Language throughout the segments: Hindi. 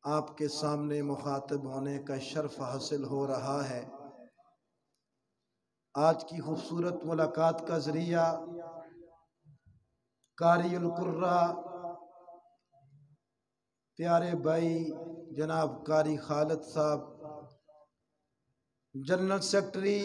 आपके सामने मुखातिब होने का शर्फ हासिल हो रहा है। आज की खूबसूरत मुलाकात का ज़रिया कारी उल कुर्रा प्यारे भाई जनाब कारी खालिद साहब, जनरल सेक्रेटरी,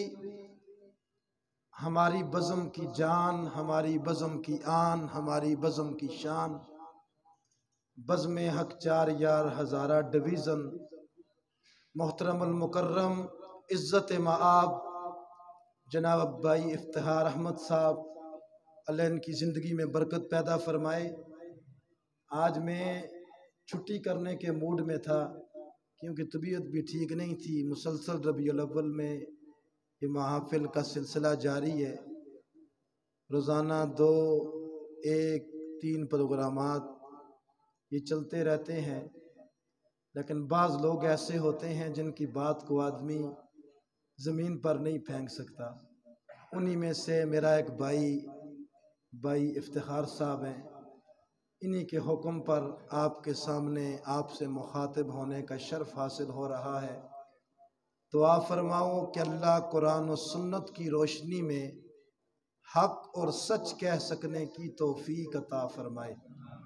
हमारी बज़म की जान, हमारी बज़म की आन, हमारी बज़म की शान, बज़्म हक 4 यार हज़ारा डिवीज़न, मोहतरमुल मुकर्रम इज़्ज़त मआब जनाब भाई इफ्तिखार अहमद साहब, अल्लाह इनकी ज़िंदगी में बरकत पैदा फरमाए। आज मैं छुट्टी करने के मूड में था क्योंकि तबीयत भी ठीक नहीं थी। मुसलसल रबीउल अव्वल में ये महफ़िल का सिलसिला जारी है। रोज़ाना 2, 1, 3 प्रोग्रामात ये चलते रहते हैं, लेकिन बाज़ लोग ऐसे होते हैं जिनकी बात को आदमी ज़मीन पर नहीं फेंक सकता। उन्हीं में से मेरा एक भाई इफ्तिखार साहब हैं। इन्हीं के हुक्म पर आपके सामने आपसे मुखातिब होने का शर्फ हासिल हो रहा है। तो आप फरमाओ कि अल्लाह कुरान और सुन्नत की रोशनी में हक और सच कह सकने की तौफीक अता फरमाए।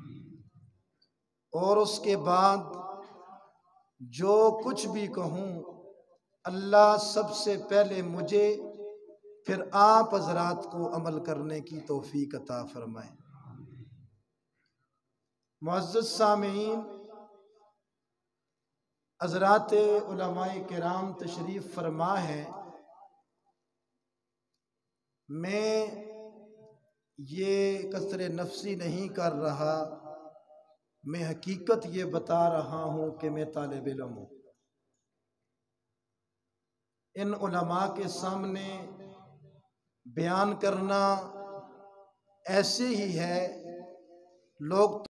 और उसके बाद जो कुछ भी कहूँ, अल्लाह सबसे पहले मुझे फिर आप हज़रात को अमल करने की तौफीक अता फरमाए। मुअज़्ज़ज़ सामीन, हज़रात उलमाए किराम तशरीफ़ फरमा है। मैं ये कसरे नफ्सी नहीं कर रहा, मैं हकीकत ये बता रहा हूँ कि मैं तालिब इल्म हूँ। इन उलमा के सामने बयान करना ऐसे ही है, लोग